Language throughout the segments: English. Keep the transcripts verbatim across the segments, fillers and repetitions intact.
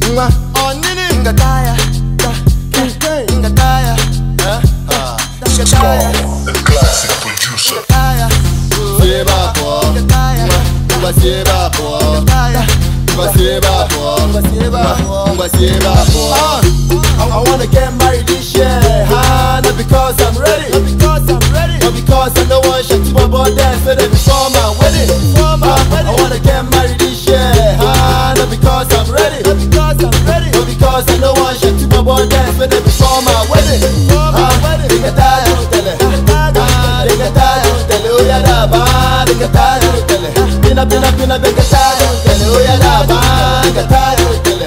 Mwa on nini Inga taya Inga taya Strong, the classic producer. Seba po Mwa seba po Mwa seba po Mwa seba po I wanna get married this year, huh? Not because I'm ready, not because I'm ready, but because I know one shot to my body dance for them before my wedding. Before my wedding, I wanna get married this year, huh? Not because I'm ready, not because I'm ready, but because I know one shot to my body dance for them before my wedding. Before my wedding, they got that Utele, they got that Utele, oh yeah da ba, they got that Utele, pina pina pina, they got that Utele, oh yeah da ba, got that Utele,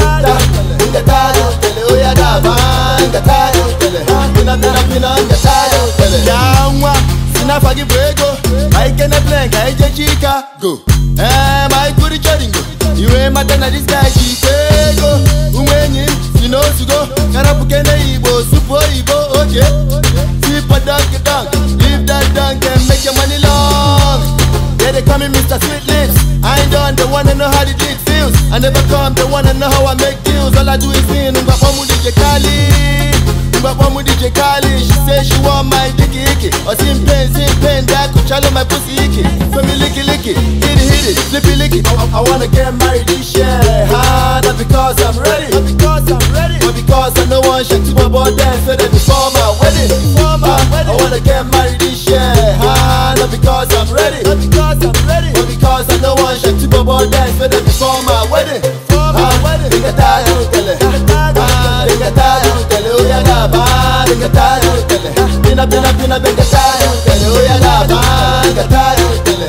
they got that Utele. Oya da banga tayo tele, pina pina pina nga tayo tele. Yamwa sina fagi bwego, I can play kai jechika go. Eh my kuri choringo, iwe matana this guy chitego. Umwenyi sino sugo, karapu kene ibo supo ibo okay. Sipa dunk dunk, leave that dunk and make your money long. Yeah they call me Mister Sweet Lips, I ain't done the one and know how the dick feels. I never come the one and know how I make deals. All I do is win. D J Kali, Mbapamu D J Kali. She say she want my dicky icky. Or sim pain, sim pain, that could challenge my pussy icky. So me licky licky, hit it, hit it, flippy licky. I, I wanna get married this year, huh? Not because I'm ready, not because I'm ready, but because I know one shot to my body dance for them before my wedding. Before my wedding, I wanna get married this year, huh? Not because I'm ready, not because I'm ready, but because I know one shot to my body dance for them before my wedding. Before my wedding, they got that Utele. Inga tayo tele, oya da ba, inga tayo tele. Pina pina pina, inga tayo tele, oya da ba, inga tayo tele.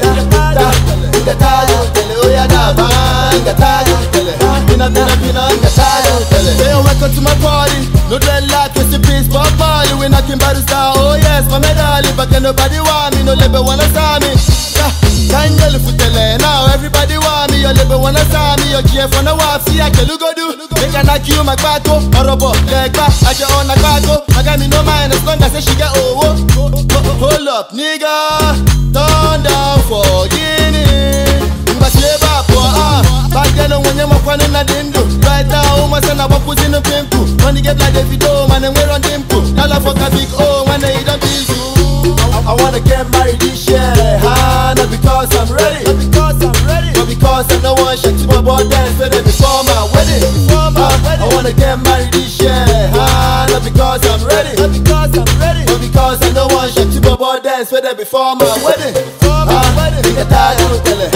Inga tayo tele, oya da ba, inga tayo tele. Pina pina pina, inga tayo tele. Say welcome to my party, no dreadlock, rest in peace, Bob Marley. We knocking by the star, oh yes, my medal. But can nobody want me, no label wanna sign me. Can't yell for tele, now everybody want me. Your label wanna sign me, your G F wanna walk, see I can look go do. They can knock you my bato, horrible, leg back, I just on a bato. I got me no mind as long as she get oh, oh, oh, hold up, nigga, turn down for Guinea. But slave up for ah, back then when you're my friend in a dindu. Right now, my son, I was putting a pimple. When you get like the video, man, and we're on dimple. Now I fuck a big oh, when they don't feel you. I, I wanna get married this year, huh? Not because I'm ready, not because I'm ready, but because I know one shot to my body dance for them before my wedding. Before my wedding, I wanna get married this year, huh? Not because I'm ready, not because I'm ready, but because I know one shot to my body dance for them before my wedding. Before my wedding, inga tayo tele,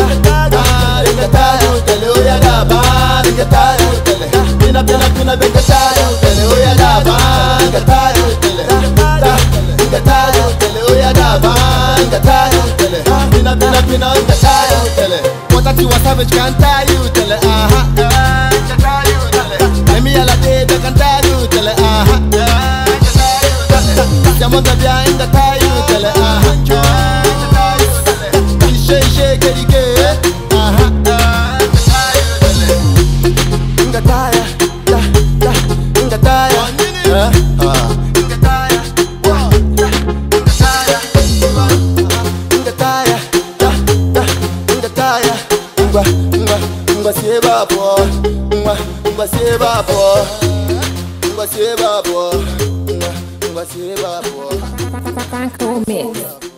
inga tayo tele, oya da ba, inga tayo tele. Pina pina pina, inga tayo tele, oya da ba, inga tayo tele. Inga tayo tele, oya da ba, inga tayo tele. Pina pina pina, inga tayo tele. What I do a savage can't tie you tele, aha. Inga tayo tele. Let me all a day, they can't tie you tele, aha. Inga tayo tele. Siamo da via, inga tayo tele, aha. Inga tayo tele. Shake shake it again, aha. Inga tayo tele. Inga tayo, da da, inga tayo, ah. Ngwa seba po, ngwa ngwa seba po, ngwa seba po, ngwa ngwa seba po. Frankomix.